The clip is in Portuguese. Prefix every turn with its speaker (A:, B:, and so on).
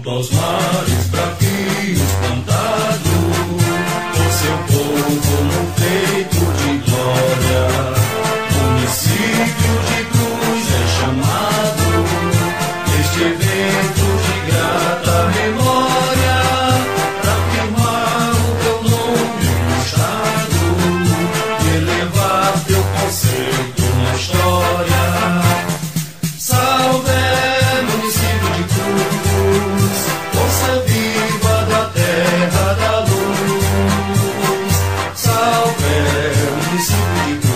A: aos mares, bravios plantados, por seu povo no peito de glória. Município de Cruz é chamado este evento de grata memória, para afirmar o teu nome no estado e elevar teu conceito na história. Salve, município de Cruz, força viva da terra da luz. Salve, município de Cruz.